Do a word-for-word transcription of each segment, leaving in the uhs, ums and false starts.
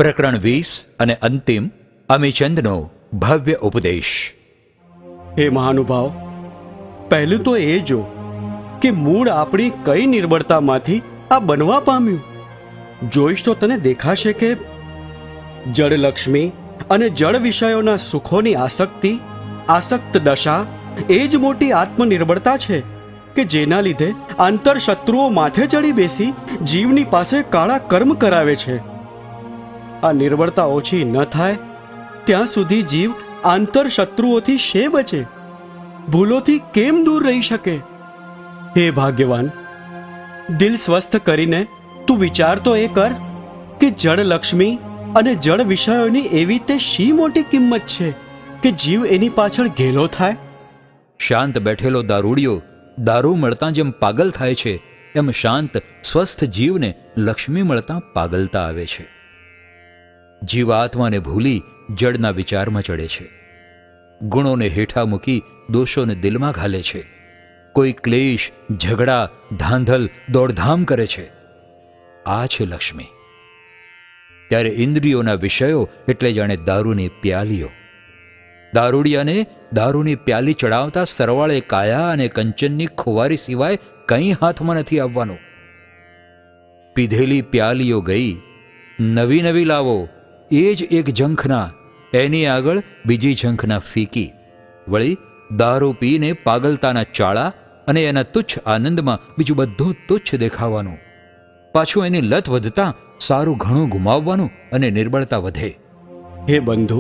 પ્રકરણ વીસ અને અંતિમ અમીચંદનો ભવ્ય ઉપદેશ. હે મહાનુભાવ, પહેલું તો એ જો કે મૂળ આપણી કઈ નિર્બળતામાંથી આ બનવા પામ્યું. જોઈશ તો તને દેખાશે કે જળલક્ષ્મી અને જળ વિષયોના સુખોની આસક્તિ, આસક્ત દશા એ જ મોટી આત્મનિર્બળતા છે કે જેના લીધે આંતર શત્રુઓ માથે ચડી બેસી જીવની પાસે કાળા કર્મ કરાવે છે. આ નિર્બળતા ઓછી ન થાય ત્યાં સુધી જીવ આંતર શત્રુઓથી શે બચે, ભૂલોથી કેમ દૂર રહી શકે? હે ભાગ્યવાન, દિલ સ્વસ્થ કરીને તું વિચાર તો એ કર કે જળલક્ષ્મી અને જળ વિષયોની એવી તે શી મોટી કિંમત છે કે જીવ એની પાછળ ઘેલો થાય. શાંત બેઠેલો દારૂડિયો દારૂ મળતાં જેમ પાગલ થાય છે, એમ શાંત સ્વસ્થ જીવને લક્ષ્મી મળતાં પાગલતા આવે છે. જીવાત્માને ભૂલી જળના વિચારમાં ચડે છે, ગુણોને હેઠા મૂકી દોષોને દિલમાં ઘાલે છે, કોઈ ક્લેશ, ઝઘડા, ધાંધલ, દોડધામ કરે છે. આ છે લક્ષ્મી. ત્યારે ઇન્દ્રિયોના વિષયો એટલે જાણે દારૂની પ્યાલીઓ. દારૂડિયાને દારૂની પ્યાલી ચડાવતા સરવાળે કાયા અને કંચનની ખુવારી સિવાય કંઈ હાથમાં નથી આવવાનું. પીધેલી પ્યાલીઓ ગઈ, નવી નવી લાવો, એ જ એક ઝંખના, એની આગળ બીજી ઝંખના ફીકી. વળી દારૂ પીને પાગલતાના ચાળા અને એના તુચ્છ આનંદમાં બીજું બધું તુચ્છ દેખાવાનું. પાછું એની લત વધતા સારું ઘણું ગુમાવવાનું અને નિર્બળતા વધે. હે બંધુ,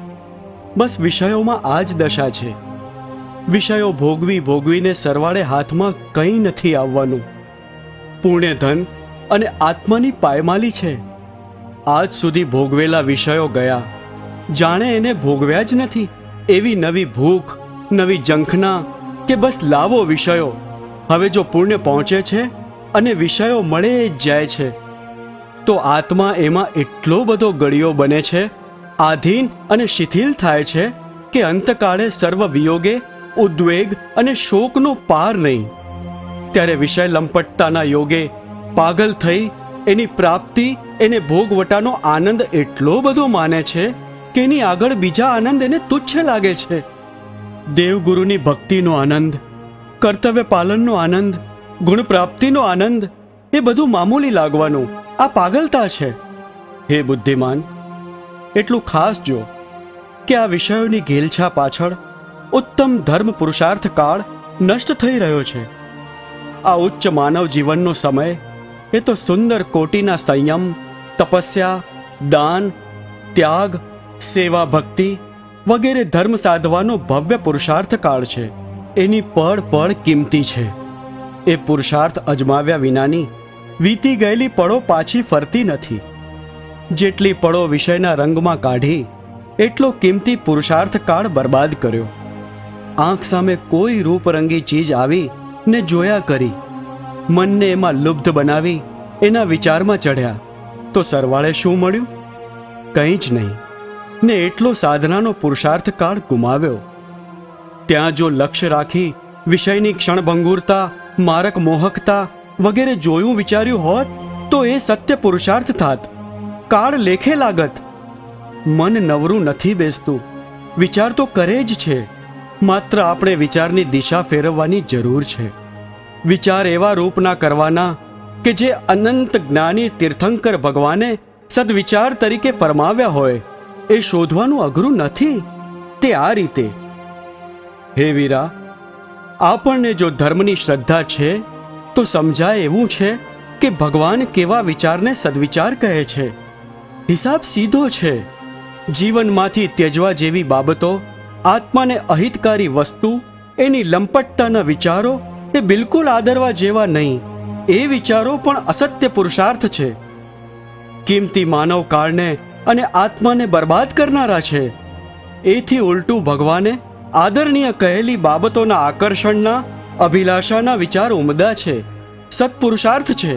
બસ વિષયોમાં આ જ દશા છે. વિષયો ભોગવી ભોગવીને સરવાળે હાથમાં કંઈ નથી આવવાનું. પુણ્ય ધન અને આત્માની પાયમાલી છે. આજ સુધી ભોગવેલા વિષયો ગયા, જાણે એને ભોગવ્યા જ નથી. એવી નવી ભૂખ, નવી ઝંખના કે બસ લાવો વિષયો. હવે જો પુણ્ય પહોંચે છે અને વિષયો મળે જ જાય છે, તો આત્મા એમાં એટલો બધો ગળિયો બને છે, આધીન અને શિથિલ થાય છે કે અંતકાળે સર્વ વિયોગે, ઉદ્વેગ અને શોકનો પાર નહીં. ત્યારે વિષય લંપટતાના યોગે પાગલ થઈ એની પ્રાપ્તિ, એને ભોગવટાનો આનંદ એટલો બધો માને છે કે એની આગળ બીજા આનંદ એને તુચ્છ લાગે છે. દેવગુરુની ભક્તિનો આનંદ, કર્તવ્ય પાલનનો આનંદ, ગુણ પ્રાપ્તિનો આનંદ એ બધું મામૂલી લાગવાનું આ પાગલતા છે. હે બુદ્ધિમાન, એટલું ખાસ જો કે આ વિષયોની ઘેલછા પાછળ ઉત્તમ ધર્મ પુરુષાર્થ કાળ નષ્ટ થઈ રહ્યો છે. આ ઉચ્ચ માનવ જીવનનો સમય એ તો સુંદર કોટીના સંયમ, તપસ્યા, દાન, ત્યાગ, સેવા, ભક્તિ વગેરે ધર્મ સાધવાનો ભવ્ય પુરુષાર્થ કાળ છે. એની પળ પળ કિંમતી છે. એ પુરુષાર્થ અજમાવ્યા વિનાની વીતી ગયેલી પળો પાછી ફરતી નથી. જેટલી પળો વિષયના રંગમાં કાઢી એટલો કિંમતી પુરુષાર્થ કાળ બરબાદ કર્યો. આંખ સામે કોઈ રૂપરંગી ચીજ આવી ને જોયા કરી, મનને એમાં લુબ્ધ બનાવી એના વિચારમાં ચઢ્યા, તો સરવાળે શું મળ્યું? કંઈ જ નહીં. ને એટલો સાધનાનો પુરુષાર્થ કાળ ગુમાવ્યો. ત્યાં જો લક્ષ્ય રાખી વિષયની ક્ષણભંગુરતા, મારક મોહકતા વગેરે જોયું વિચાર્યું હોત તો એ સત્ય પુરુષાર્થ થાત, કાળ લેખે લાગત. મન નવરું નથી બેસતું, વિચાર તો કરે જ છે, માત્ર આપણે વિચારની દિશા ફેરવવાની જરૂર છે. વિચાર એવા રૂપના કરવાના કે જે અનંત જ્ઞાની તીર્થંકર ભગવાને સદવિચાર તરીકે ફરમાવ્યા હોય. એ શોધવાનું અઘરું નથી. તે આ રીતે. હે વીરા, આપણને જો ધર્મની શ્રદ્ધા છે તો સમજાય એવું છે કે ભગવાન કેવા વિચારને સદવિચાર કહે છે. હિસાબ સીધો છે. જીવનમાંથી ત્યજવા જેવી બાબતો, આત્માને અહિતકારી વસ્તુ, એની લંપટતાના વિચારો એ બિલકુલ આદરવા જેવા નહીં. એ વિચારો પણ અસત્ય પુરુષાર્થ છે. કિંમતી માનવ કાળને અને આત્માને બરબાદ કરનારા છે. એથી ઉલટું ભગવાને આદરણીય કહેલી બાબતોના આકર્ષણના, અભિલાષાના વિચાર ઉમદા છે, સત્પુરુષાર્થ છે.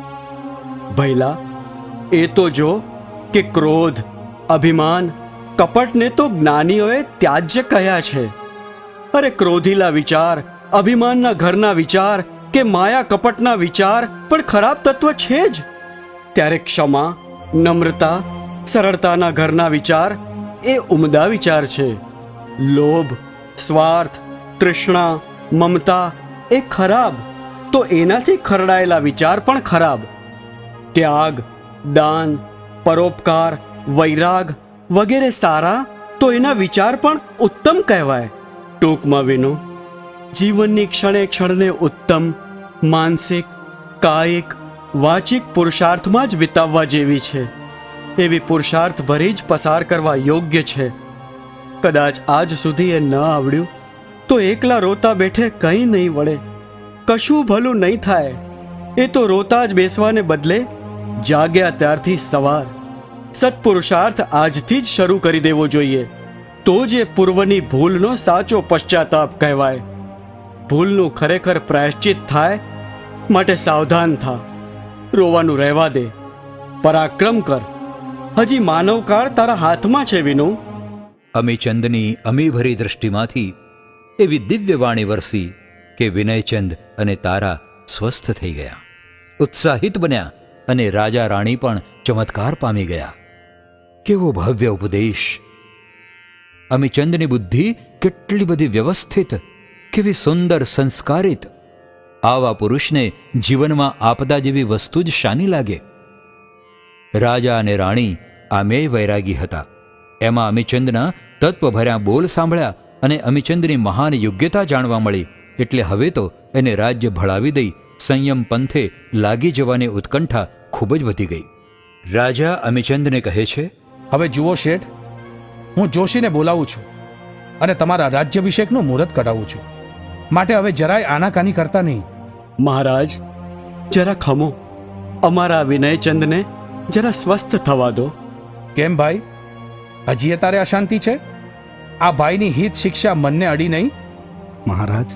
ભૈલા, એ તો જો કે ક્રોધ, અભિમાન, કપટને તો જ્ઞાનીઓએ ત્યાજ્ય કહ્યા છે. અરે ક્રોધીલા વિચાર, અભિમાનના ઘરના વિચાર કે માયા કપટના વિચાર પણ ખરાબ તત્વ છે જ. ત્યારે ક્ષમા, નમ્રતા, સરળતાના ઘરના વિચાર એ ઉમદા વિચાર છે. લોભ, સ્વાર્થ, તૃષ્ણા, મમતા એ ખરાબ, તો એનાથી ખરડાયેલા વિચાર પણ ખરાબ. ત્યાગ, દાન, પરોપકાર, વૈરાગ વગેરે સારા, તો એના વિચાર પણ ઉત્તમ કહેવાય. ટૂંકમાં વિનો, જીવનની ક્ષણે ક્ષણને ઉત્તમ માનસિક, કાયિક, વાચિક પુરુષાર્થમાં જ વિતાવવા જેવી છે. એવી પુરુષાર્થ ભરી જ પસાર કરવા યોગ્ય છે. કદાચ આજ સુધી એ ન આવડ્યું તો એકલા રોતા બેઠે કંઈ નહીં વળે, કશું ભલું નહીં થાય. એ તો રોતા જ બેસવાને બદલે જાગ્યા ત્યારથી સવાર સત્પુરુષાર્થ આજથી જ શરૂ કરી દેવો જોઈએ. તો જ એ પૂર્વની ભૂલનો સાચો પશ્ચાતાપ કહેવાય. ભૂલનું ખરેખર પ્રાયશ્ચિત થાય. માટે સાવધાન થા, રોવાનું રહેવા દે, પરાક્રમ કર. હજી માનવકાળ તારા હાથમાં છે વિનુ. અમીચંદની અમીભરી દૃષ્ટિમાંથી એવી દિવ્ય વાણી વરસી કે વિનયચંદ અને તારા સ્વસ્થ થઈ ગયા, ઉત્સાહિત બન્યા અને રાજા રાણી પણ ચમત્કાર પામી ગયા. કેવો ભવ્ય ઉપદેશ! અમીચંદની બુદ્ધિ કેટલી બધી વ્યવસ્થિત, કેવી સુંદર સંસ્કારિત! આવા પુરુષને જીવનમાં આપદા જેવી વસ્તુ જ શાની લાગે? રાજા અને રાણી આમેય વૈરાગી હતા. એમાં અમીચંદના તત્વભર્યા બોલ સાંભળ્યા અને અમીચંદની મહાન યોગ્યતા જાણવા મળી. એટલે હવે તો એને રાજ્ય ભળાવી દઈ સંયમ પંથે લાગી જવાની ઉત્કંઠા ખૂબ જ વધી ગઈ. રાજા અમીચંદને કહે છે, હવે જુઓ શેઠ, હું જોશીને બોલાવું છું અને તમારા રાજ્યાભિષેકનું મુહૂર્ત કઢાવું છું. માટે હવે જરાય આનાકાની કરતા નહીં. મહારાજ, જરા ખમો. અમારા વિનયચંદને જરા સ્વસ્થ થવા દો. કેમ ભાઈ, હજી એ તારે અશાંતિ છે? આ ભાઈની હિત શિક્ષા મનને અડી નહીં? મહારાજ,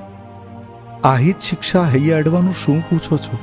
આ હિત શિક્ષા હૈયા અડવાનું શું પૂછો છો?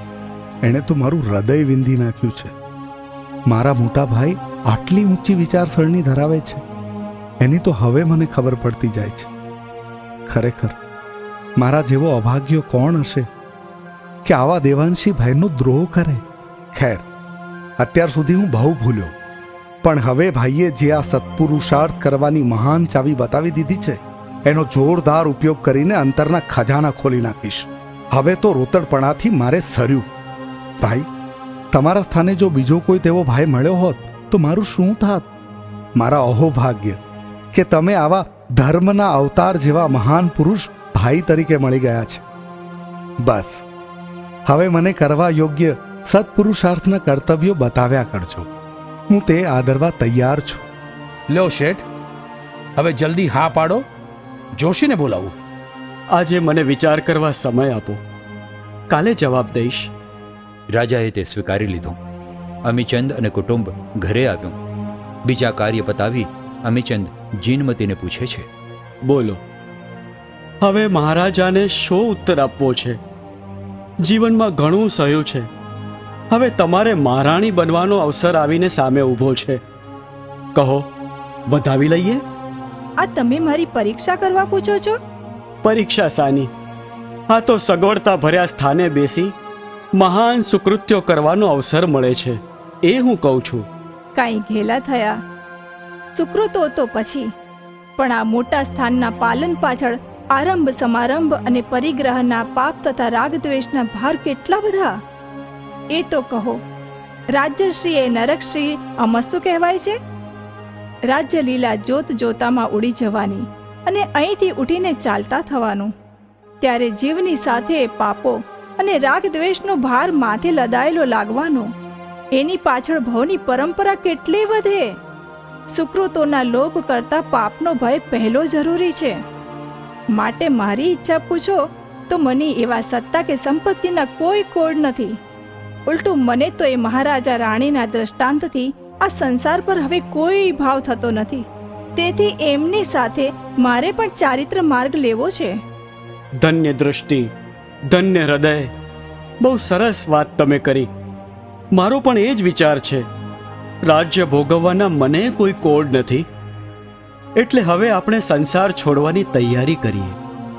એણે તો મારું હૃદય વિંધી નાખ્યું છે. મારા મોટા ભાઈ આટલી ઊંચી વિચારસરણી ધરાવે છે, એની તો હવે મને ખબર પડતી જાય છે. ખરેખર મારા જેવો અભાગ્યો કોણ હશે કે આવા દેવાંશી ભાઈનો દ્રોહ કરે? ખેર, અત્યાર સુધી હું બહુ ભૂલ્યો, પણ હવે ભાઈએ જે આ સત્પુરુષાર્થ કરવાની મહાન ચાવી બતાવી દીધી છે, એનો જોરદાર ઉપયોગ કરીને અંતરના ખજાના ખોલી નાખીશ. હવે તો રોતડપણાથી મારે સર્યું. ભાઈ, તમારા સ્થાને જો બીજો કોઈ તેવો ભાઈ મળ્યો હોત તો મારું શું થાત? મારા અહોભાગ્ય કે તમે આવા ધર્મના અવતાર જેવા મહાન પુરુષ ભાઈ તરીકે મળી ગયા છે. બસ હવે મને કરવા યોગ્ય સત્પુરુષાર્થના કર્તવ્યો બતાવ્યા કરજો. હું તે આદરવા તૈયાર છું. લ્યો શેઠ, હવે જલ્દી હા પાડો, જોશીને બોલાવું. આજે મને વિચાર કરવા સમય આપો, કાલે જવાબ દઈશ. રાજાએ તે સ્વીકારી લીધું. અમીચંદ અને કુટુંબ ઘરે આવ્યું. બીજા કાર્ય પતાવી અમીચંદ જીનમતીને પૂછે છે, બોલો, હવે મહારાજાને શો ઉત્તર આપવો છે? જીવનમાં ઘણું સહ્યું છે. હવે તમારે મહારાણી બનવાનો અવસર આવીને સામે ઊભો છે. કહો, વધાવી લઈએ? આ તમે મારી પરીક્ષા કરવા પૂછો છો? પરીક્ષા સાની? આ તો સગવડતા ભર્યા સ્થાને બેસી મહાન સુકૃત્યો કરવાનો અવસર મળે છે, એ હું કહું છું. કાંઈ ઘેલા થયા સુકૃતો તો પછી, પણ આ મોટા સ્થાનના પાલન પાછળ આરંભ સમારંભ અને પરિગ્રહના પાપ તથા રાગદ્વેષના ભાર કેટલા બધા! એ તો કહો, રાજ્યશ્રી એ નરકશ્રી અમસ્તુ કહેવાય છે? રાજ્ય લીલા જોત જોતામાં ઉડી જવાની અને અહીંથી ઉઠીને ચાલતા થવાનું. ત્યારે જીવની સાથે પાપો અને રાગદ્વેષનો ભાર માથે લદાયેલો લાગવાનો. એની પાછળ ભવની પરંપરા કેટલી વધે! સુકૃતોના લોભ કરતા પાપનો ભય પહેલો જરૂરી છે. માટે મારી ઈચ્છા પૂછો તો મને એવા સત્તા કે સંપત્તિના કોઈ કોડ નથી. ઉલટું મને તો એ મહારાજા રાણીના દ્રષ્ટાંતથી આ સંસાર પર હવે કોઈ ભાવ થતો નથી. તેથી એમની સાથે મારે પણ ચારિત્ર માર્ગ લેવો છે. ધન્ય દૃષ્ટિ, ધન્ય હૃદય! બહુ સરસ વાત તમે કરી. મારો પણ એ જ વિચાર છે. રાજ્ય ભોગવવાના મને કોઈ કોડ નથી, એટલે હવે આપણે સંસાર છોડવાની તૈયારી કરીએ.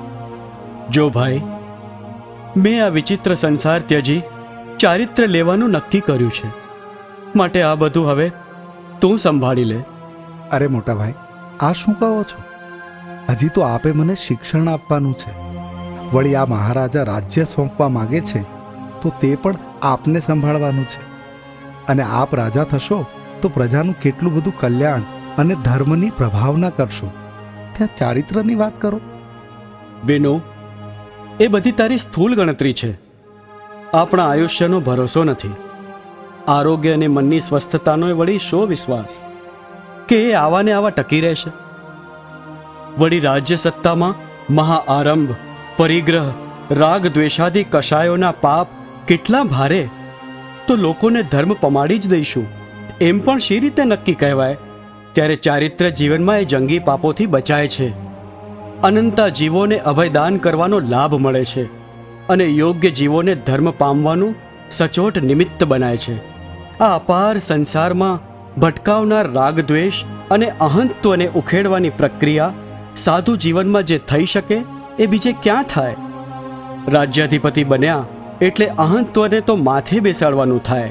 જો ભાઈ, મેં આ વિચિત્ર સંસાર ત્યજી ચારિત્ર લેવાનું નક્કી કર્યું છે. માટે આ બધું હવે તું સંભાળી લે. અરે મોટા ભાઈ, આ શું કહો છો? હજી તો આપે મને શિક્ષણ આપવાનું છે. વળી આ મહારાજા રાજ્ય સોંપવા માગે છે તો તે પણ આપને સંભાળવાનું છે. અને આપ રાજા થશો તો પ્રજાનું કેટલું બધું કલ્યાણ અને ધર્મની પ્રભાવના કરશો. ત્યાં ચારિત્રની વાત કરો. વિનુ, એ બધી તારી સ્થૂળ ગણતરી છે. આપણા આયુષ્યનો ભરોસો નથી. આરોગ્ય અને મનની સ્વસ્થતાનો વળી શો વિશ્વાસ કે એ આવાને આવા ટકી રહેશે? વળી રાજ્ય સત્તામાં મહાઆરંભ, પરિગ્રહ, રાગ દ્વેષાદી કષાયોના પાપ કેટલા ભારે! તો લોકોને ધર્મ પમાડી જ દઈશું એમ પણ શી રીતે નક્કી કહેવાય? ત્યારે ચારિત્ર જીવનમાં એ જંગી પાપોથી બચાય છે. અનંતા જીવોને અભયદાન કરવાનો લાભ મળે છે અને યોગ્ય જીવોને ધર્મ પામવાનું સચોટ નિમિત્ત બનાય છે. આ અપાર સંસારમાં ભટકાવનાર રાગદ્વેષ અને અહંત્વને ઉખેડવાની પ્રક્રિયા સાધુ જીવનમાં જે થઈ શકે એ બીજે ક્યાં થાય? રાજ્યાધિપતિ બન્યા એટલે અહંત્વને તો માથે બેસાડવાનું થાય.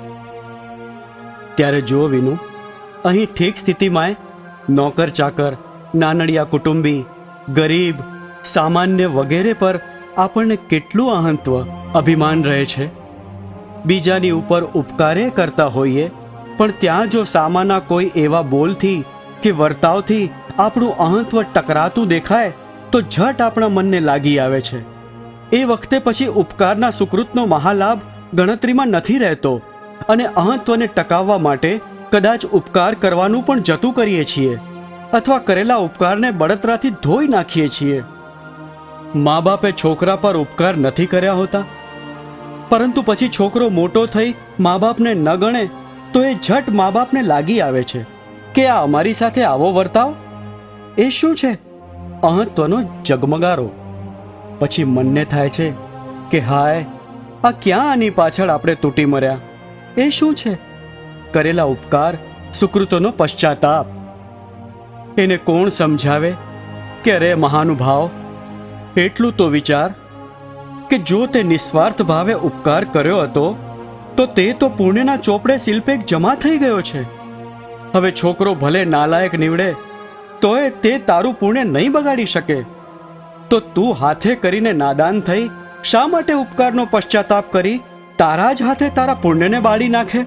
ત્યારે જુઓ વિનુ, અહીં ઠીક સ્થિતિમાં નોકર ચાકર, નાનડિયા કુટુંબી, ગરીબ, સામાન્ય વગેરે પર આપણને કેટલું અહંત્વ, અભિમાન રહે છે. બીજાની ઉપર ઉપકારે કરતા હોઈએ પણ ત્યાં જો સામાના કોઈ એવા બોલથી કે વર્તાવથી આપણું અહંત્વ ટકરાતું દેખાય તો ઝટ આપણા મનને લાગી આવે છે. એ વખતે પછી ઉપકારના સુકૃતનો મહાલાભ ગણતરીમાં નથી રહેતો અને અહંત્વને ટકાવવા માટે કદાચ ઉપકાર કરવાનું પણ જતું કરીએ છીએ અથવા કરેલા ઉપકારને બળતરાથી ધોઈ નાખીએ છીએ. મા બાપે છોકરા પર ઉપકાર નથી કર્યા હોતા, પરંતુ પછી છોકરો મોટો થઈ મા બાપને ન ગણે તો એ ઝટ મા બાપને લાગી આવે છે કે આ અમારી સાથે આવો વર્તાવ. એ શું છે? અહંત્વનો જગમગારો. પછી મનને થાય છે કે હાય, આ ક્યાં આની પાછળ આપણે તૂટી મર્યા? એ શું છે? કરેલા ઉપકાર, સુકૃતોનો પશ્ચાતાપ. એને કોણ સમજાવે કે અરે મહાનુભાવ, એટલું તો વિચાર કે જો તે નિસ્વાર્થ ભાવે ઉપકાર કર્યો હતો તો તે તો પુણ્યના ચોપડે શિલ્પેક જમા થઈ ગયો છે. હવે છોકરો ભલે નાલાયક નીવડે તોય તે તારું પુણ્ય નહીં બગાડી શકે. તો તું હાથે કરીને નાદાન થઈ શા માટે ઉપકારનો પશ્ચાતાપ કરી તારા જ હાથે તારા પુણ્યને બાળી નાખે?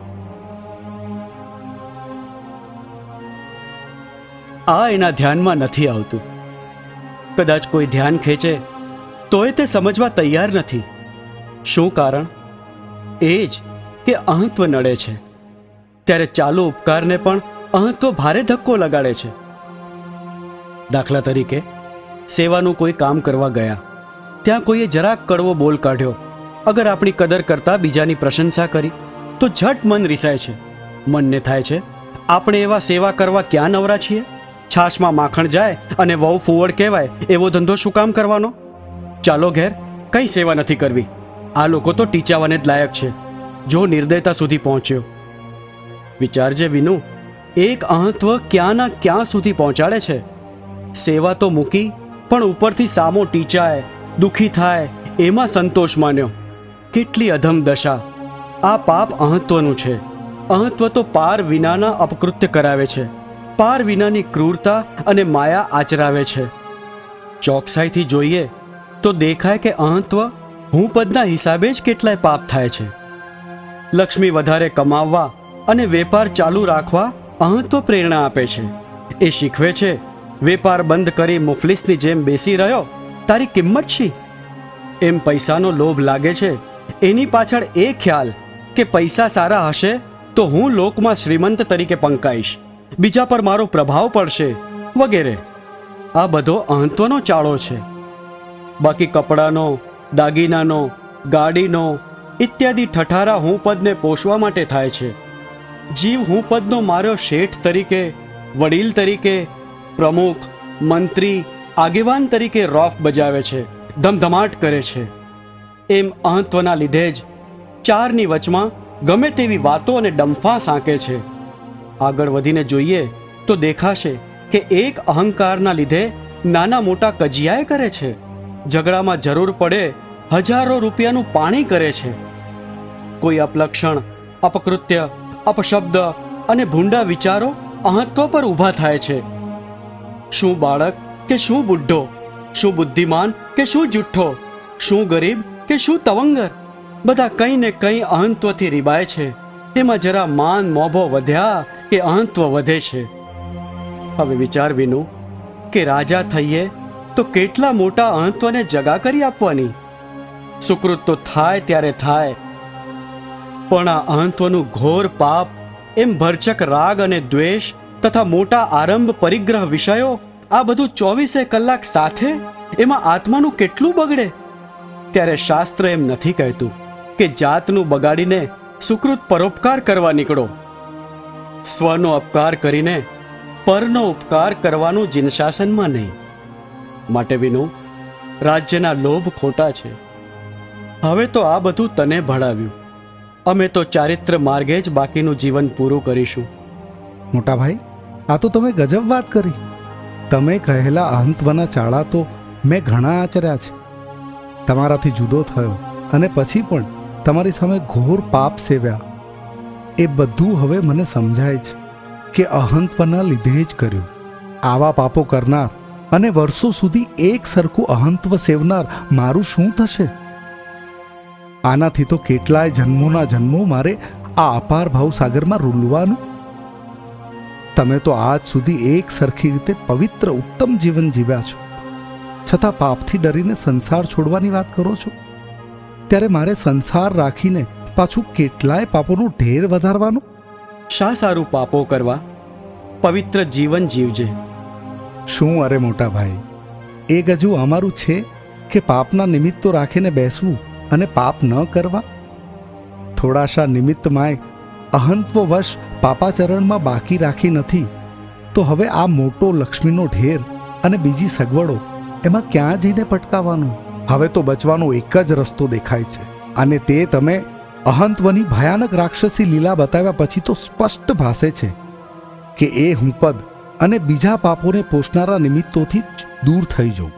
આ એના ધ્યાનમાં નથી આવતું. કદાચ કોઈ ધ્યાન ખેંચે તોય તે સમજવા તૈયાર નથી. શું કારણ? એ જ કે અહંત્વ નડે છે. ત્યારે ચાલુ ઉપકારને પણ અહંત્વ ભારે ધક્કો લગાડે છે. દાખલા તરીકે સેવાનું કોઈ કામ કરવા ગયા, ત્યાં કોઈએ જરાક કડવો બોલ કાઢ્યો. અગર આપણી કદર કરતા બીજાની પ્રશંસા કરી તો ઝટ મન રિસાય છે. મનને થાય છે આપણે એવા સેવા કરવા ક્યાં નવરા છીએ? છાશમાં માખણ જાય અને વહુ ફુવડ કહેવાય એવો ધંધો શું કામ કરવાનો? ચાલો ઘેર, કંઈ સેવા નથી કરવી. આ લોકો તો ટીચાવાને જ લાયક છે. જો નિર્દયતા સુધી પહોંચ્યો. વિચારજે વિનુ, એક અહંત્વ ક્યાંના ક્યાં સુધી પહોંચાડે છે. સેવા તો મૂકી પણ ઉપરથી સામો ટીચાય, દુઃખી થાય એમાં સંતોષ માન્યો. કેટલી અધમ દશા! આ પાપ અહંત્વનું છે. અહંત્વ તો પાર વિનાના અપકૃત્ય કરાવે છે, પાર વિનાની ક્રૂરતા અને માયા આચરાવે છે. ચોકસાઈથી જોઈએ તો દેખાય કે અહંત્વ હું પદના હિસાબે જ કેટલાય પાપ થાય છે. લક્ષ્મી વધારે કમાવવા અને વેપાર ચાલુ રાખવા અહંત્વ પ્રેરણા આપે છે. એ શીખવે છે વેપાર બંધ કરી મુફલિસની જેમ બેસી રહ્યો, તારી કિંમત શી? એમ પૈસાનો લોભ લાગે છે. એની પાછળ એ ખ્યાલ કે પૈસા સારા હશે તો હું લોકમાં શ્રીમંત તરીકે પંકાઈશ, બીજા પર મારો પ્રભાવ પડશે વગેરે. આ બધો અહંત્વનો ચાળો છે. બાકી કપડાનો, દાગીનાનો, ગાડીનો ઇત્યાદિ ઠઠારા હું પદને પોષવા માટે થાય છે. જીવ હું પદનો માર્યો શેઠ તરીકે, વડીલ તરીકે, પ્રમુખ, મંત્રી, આગેવાન તરીકે રોફ બજાવે છે, ધમધમાટ કરે છે. એમ અહંત્વના લીધે જ ચારની વચમાં ગમે તેવી વાતો અને ડંફા સાંકે છે. આગળ વધીને જોઈએ તો દેખાશે કે એક અહંકારના લીધે નાના મોટા કજિયાએ કરે છે. ઝઘડામાં જરૂર પડે હજારો રૂપિયાનું પાણી કરે છે. કોઈ અપલક્ષણ, અપકૃત્ય, અપશબ્દ, અને ભૂંડા વિચારો અહંત્વ પર ઊભા થાય છે. શું બાળક કે શું બુઢ્ઢો, શું બુદ્ધિમાન કે શું જુઠ્ઠો, શું ગરીબ કે શું તવંગર, બધા કંઈ ને કંઈ અહંત્વથી રીબાય છે. એમાં જરા માન મોભો વધ્યા કે અહંત્વ વધે છે. હવે વિચાર વિનુ કે રાજા થઈએ તો કેટલા મોટા અહંત્વને જગા કરી આપવાની. સુકૃત તો થાય ત્યારે થાય, પણ આ અહંત્વનું ઘોર પાપ, એમ ભરચક રાગ અને દ્વેષ તથા મોટા આરંભ પરિગ્રહ વિષયો, આ બધું ચોવીસે કલાક સાથે, એમાં આત્માનું કેટલું બગડે. ત્યારે શાસ્ત્ર એમ નથી કહેતું કે જાતનું બગાડીને સુકૃત પરોપકાર કરવા નીકળો. સ્વનો અપકાર કરીને પરનો ઉપકાર કરવાનું જીનશાસનમાં નહીં. માટે વિનુ, રાજ્યના લોભ ખોટા છે. હવે તો આ બધું તને ભણાવ્યું, અમે તો ચારિત્ર માર્ગે જ બાકીનું જીવન પૂરું કરીશું. મોટા ભાઈ, આ તો તમે ગજબ વાત કરી. તમે કહેલા અહંત્વના ચાળા તો મેં ઘણા આચર્યા છે. તમારાથી જુદો થયો અને પછી પણ તમારી સામે ઘોર પાપ સેવ્યા. એ બધું હવે મને સમજાય છે કે અહંત્વના લીધે જ કર્યું. આવા પાપો કરનાર અને વર્ષો સુધી એક સરખું અહંત્વ સેવનાર મારું શું થશે? આનાથી તો કેટલાય જન્મોના જન્મો મારે આ અપાર ભાવસાગરમાં રૂલવાનું. તમે તો આજ સુધી એક સરખી રીતે પવિત્ર ઉત્તમ જીવન જીવ્યા છો, છતાં પાપથી ડરીને સંસાર છોડવાની વાત કરો છો. ત્યારે મારે સંસાર રાખીને પાછું કેટલાય પાપોનું ઢેર વધારવાનું? શા સારું પાપો કરવા? પવિત્ર જીવન જીવજે. શું અરે મોટા ભાઈ, એ ગજુ અમારું છે કે પાપના નિમિત્તો રાખીને બેસવું અને પાપ ન કરવા? થોડાશા નિમિત્તમાંય અહંત્વવશ પાપાચરણમાં બાકી રાખી નથી તો હવે આ મોટો લક્ષ્મીનો ઢેર અને બીજી સગવડો, એમાં ક્યાં જઈને પટકાવાનું? હવે તો બચવાનો એક જ રસ્તો દેખાય છે, અને તે તમે અહંત્વની ભયાનક રાક્ષસી લીલા બતાવ્યા પછી તો સ્પષ્ટ ભાસે છે કે એ હું પદ અને બીજા પાપોને પોષનારા નિમિત્તોથી જ દૂર થઈ જવું,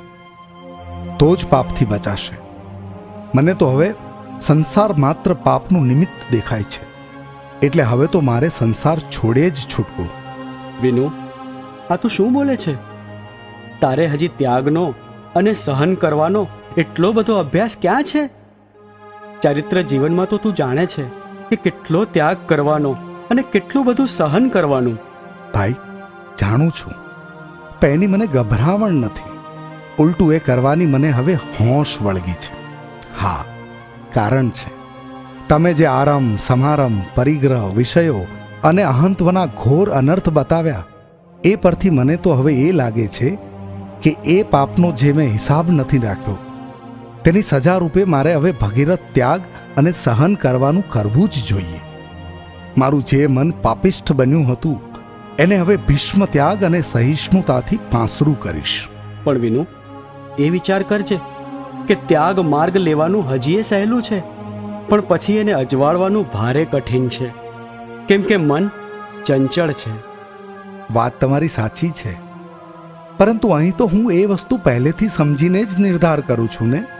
તો જ પાપથી બચાશે. મને તો હવે સંસાર માત્ર પાપનું નિમિત્ત દેખાય છે, એટલે હવે તો મારે સંસાર છોડે જ છૂટવું. વિનુ, આ તું શું બોલે છે? તારે હજી ત્યાગનો અને સહન કરવાનો એટલો બધો અભ્યાસ ક્યાં છે? ચારિત્ર જીવનમાં તો તું જાણે છે કે કેટલો ત્યાગ કરવાનો અને કેટલું બધું સહન કરવાનું. ભાઈ, જાણું છું, પણ એની મને ગભરામણ નથી. ઉલટું એ કરવાની મને હવે હોશ વળગી છે. હા, કારણ છે. તમે જે આરમ સમારમ પરિગ્રહ વિષયો અને અહંત્વના ઘોર અનર્થ બતાવ્યા, એ પરથી મને તો હવે એ લાગે છે કે એ પાપનો જે મેં હિસાબ નથી રાખ્યો, તેની સજા રૂપે મારે હવે ભગીરથ ત્યાગ અને સહન કરવાનું કરવું જ જોઈએ. મારું જે મન પાપિષ્ઠ બન્યું હતું એને હવે ભીષ્મ ત્યાગ અને સહિષ્ણુતાથી પાંસરું કરીશ. પણ વિનુ, એ વિચાર કરજે કે ત્યાગ માર્ગ લેવાનું હજી એ સહેલું છે, પણ પછી એને અજવાળવાનું ભારે કઠિન છે, કેમ કે મન ચંચળ છે. વાત તમારી સાચી છે, પરંતુ અહીં તો હું એ વસ્તુ પહેલેથી સમજીને જ નિર્ધાર કરું છું ને.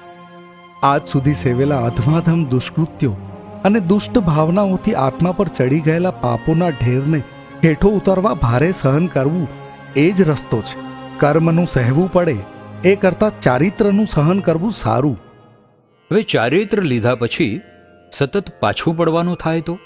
આજ સુધી સેવેલા અધમાધમ દુષ્કૃત્યો અને દુષ્ટ ભાવનાઓથી આત્મા પર ચડી ગયેલા પાપોના ઢેરને હેઠો ઉતરવા ભારે સહન કરવું એ જ રસ્તો છે. કર્મનું સહેવું પડે એ કરતાં ચારિત્રનું સહન કરવું સારું. હવે ચારિત્ર લીધા પછી સતત પાછું પડવાનું થાય તો?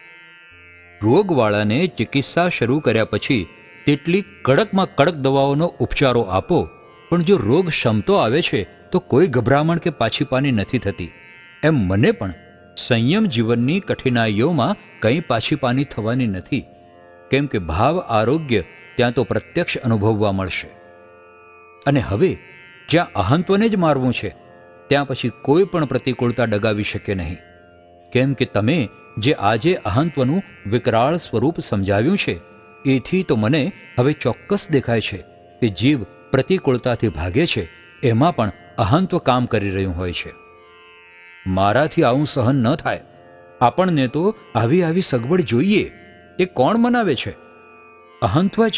રોગવાળાને ચિકિત્સા શરૂ કર્યા પછી તેટલી કડકમાં કડક દવાઓનો ઉપચારો આપો, પણ જો રોગ શમતો આવે છે તો કોઈ ગભરામણ કે પાછીપાની નથી થતી. એમ મને પણ સંયમ જીવનની કઠિનાઈઓમાં કંઈ પાછીપાની થવાની નથી, કેમ કે ભાવ આરોગ્ય ત્યાં તો પ્રત્યક્ષ અનુભવવા મળશે. અને હવે જ્યાં અહંત્વને જ મારવું છે ત્યાં પછી કોઈ પણ પ્રતિકૂળતા ડગાવી શકે નહીં, કેમ કે તમે જે આજે અહંત્વનું વિકરાળ સ્વરૂપ સમજાવ્યું છે એથી તો મને હવે ચોક્કસ દેખાય છે કે જીવ પ્રતિકૂળતાથી ભાગે છે એમાં પણ અહંત્વ કામ કરી રહ્યું હોય છે. મારાથી આવું સહન ન થાય, આપણને તો આવી આવી સગવડ જોઈએ, એ કોણ મનાવે છે? અહંત્વ જ.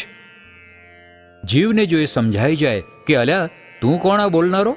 જીવને જો એ સમજાઈ જાય કે અલ્યા તું કોણ આ બોલનારો?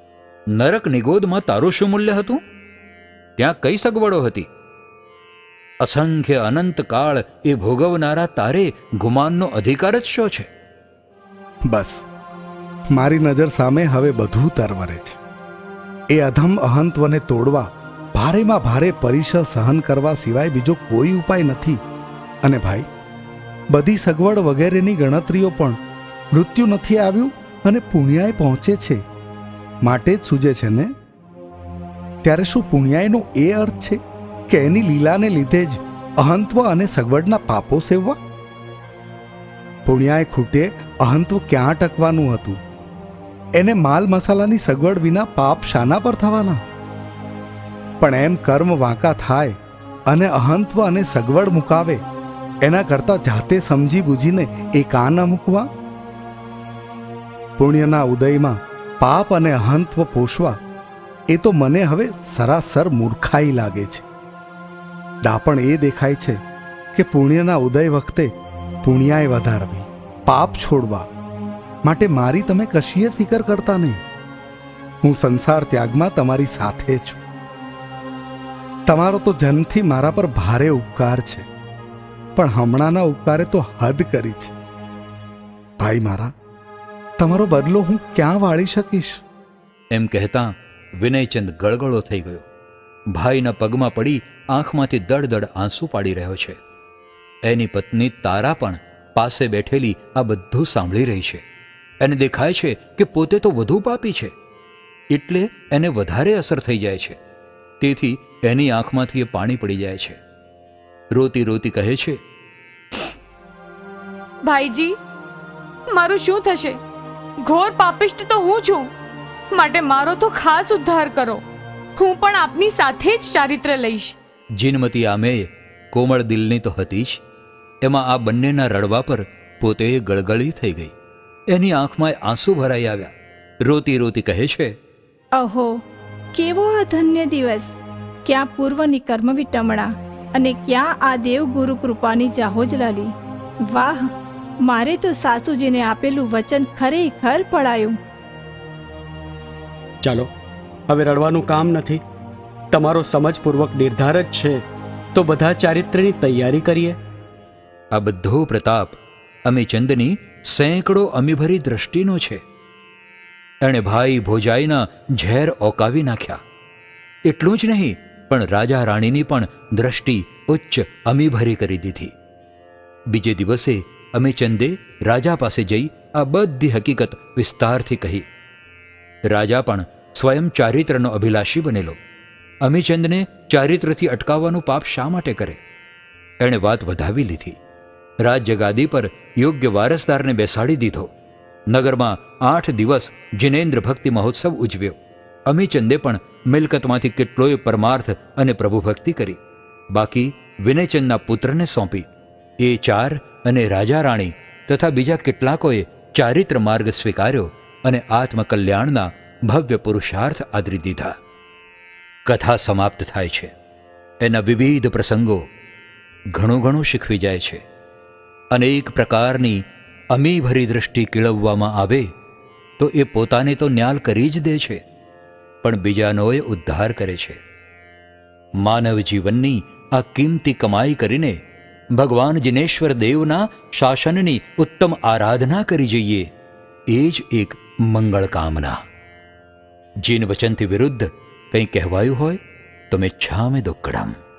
નરક નિગોદમાં તારું શું મૂલ્ય હતું? ત્યાં કઈ સગવડો હતી? અસંખ્ય અનંત કાળ એ ભોગવનારા તારે ગુમાનનો અધિકાર જ શો છે? બસ, મારી નજર સામે હવે બધું તરવરે છે. એ અધમ અહંત્વને તોડવા ભારેમાં ભારે પરિશ સહન કરવા સિવાય બીજો કોઈ ઉપાય નથી. અને ભાઈ, બધી સગવડ વગેરેની ગણતરીઓ પણ મૃત્યુ નથી આવ્યું અને પુણ્યાય પહોંચે છે માટે જ સૂજે છે ને? ત્યારે શું પુણ્યાયનો એ અર્થ છે કે એની લીલાને લીધે જ અહંત્વ અને સગવડના પાપો સેવવા? પુણ્યાય ખૂટે અહંત્વ ક્યાં ટકવાનું હતું? એને માલ મસાલાની સગવડ વિના પાપ શાના પર થવાના? પણ એમ કર્મ વાંકા થાય અને અહંત્વ અને સગવડ મુકાવે એના કરતા જાતે સમજી બૂજીને એ કાં ન મૂકવા? પુણ્યના ઉદયમાં પાપ અને અહંત્વ પોષવા એ તો મને હવે સરાસર મૂર્ખાઈ લાગે છે. ડાપણ એ દેખાય છે કે પુણ્યના ઉદય વખતે પુણ્યાય વધારવી, પાપ છોડવા માટે મારી તમે કશીએ ફિકર કરતા નહીં. હું સંસાર ત્યાગમાં તમારી સાથે છું. તમારો તો જન્મથી મારા પર ભારે ઉપકાર છે, પણ હમણાંના ઉપકારે તો હદ કરી છે. ભાઈ મારા, તમારો બદલો હું ક્યાં વાળી શકીશ? એમ કહેતા વિનયચંદ ગળગળો થઈ ગયો. ભાઈના પગમાં પડી આંખમાંથી દળદળ આંસુ પાડી રહ્યો છે. એની પત્ની તારા પણ પાસે બેઠેલી આ બધું સાંભળી રહી છે. એને દેખાય છે કે પોતે તો વધુ પાપી છે, એટલે એને વધારે અસર થઈ જાય છે. તેથી એની આંખમાંથી એ પાણી પડી જાય છે. રોતી રોતી કહે છે, ભાઈજી, મારું શું થશે? ઘોર પાપિષ્ટ તો હું છું, માટે મારો તો ખાસ ઉદ્ધાર કરો. હું પણ આપની સાથે જ ચારિત્ર લઈશ. જીનમતી આમે કોમળ દિલની તો હતી જ, એમાં આ બંનેના રડવા પર પોતે ગળગળી થઈ ગઈ. એની આંખમાં આંસુ ભરાઈ આવ્યા. રોતી રોતી કહે છે, અહો, કેવો આ ધન્ય દિવસ! ક્યાં પૂર્વની કર્મ વિટમણા અને ક્યાં આ દેવગુરુ કૃપાની જાહોજલાલી! વાહ, મારે તો સાસુજીને આપેલું વચન ખરેખર પડાયું. ચાલો, હવે રડવાનું કામ નથી. તમારો સમજપૂર્વક નિર્ધાર જ છે, તો બધા ચારિત્ર્યની તૈયારી કરીએ. આ બધો પ્રતાપ અમીચંદની સેંકડો અમીભરી દ્રષ્ટિનો છે. એણે ભાઈ ભોજાઈના ઝેર ઓકાવી નાખ્યા. એટલું જ નહીં, પણ રાજા રાણીની પણ દ્રષ્ટિ ઉચ્ચ અમીભરી કરી દીધી. બીજે દિવસે અમીચંદે રાજા પાસે જઈ આ બધી હકીકત વિસ્તારથી કહી. રાજા પણ સ્વયં ચારિત્રનો અભિલાષી બનેલો. અમીચંદને ચારિત્રથી અટકાવવાનું પાપ શા માટે કરે? એણે વાત વધાવી લીધી. રાજ્ય ગાદી પર યોગ્ય વારસદારને બેસાડી દીધો. નગરમાં આઠ દિવસ જિનેન્દ્ર ભક્તિ મહોત્સવ ઉજવ્યો. અમીચંદે પણ મિલકતમાંથી કેટલોય પરમાર્થ અને પ્રભુભક્તિ કરી. બાકી વિનયચંદના પુત્રને સોંપી. એ ચાર અને રાજા રાણી તથા બીજા કેટલાકોએ ચારિત્ર માર્ગ સ્વીકાર્યો અને આત્મકલ્યાણના ભવ્ય પુરુષાર્થ આદરી દીધા. કથા સમાપ્ત થાય છે. એના વિવિધ પ્રસંગો ઘણું ઘણું શીખવી જાય છે. અનેક પ્રકારની અમીભરી દૃષ્ટિ કેળવવામાં આવે તો એ પોતાને તો ન્યાલ કરી જ દે છે, પણ બીજાનોએ ઉદ્ધાર કરે છે. માનવ જીવનની આ કિંમતી કમાઈ કરીને ભગવાન જિનેશ્વર દેવના શાસનની ઉત્તમ આરાધના કરી જઈએ, એ જ એક મંગળ કામના. જીન વચનથી વિરુદ્ધ કંઈ કહેવાયું હોય તો મેચ્છામિ દુક્કડમ.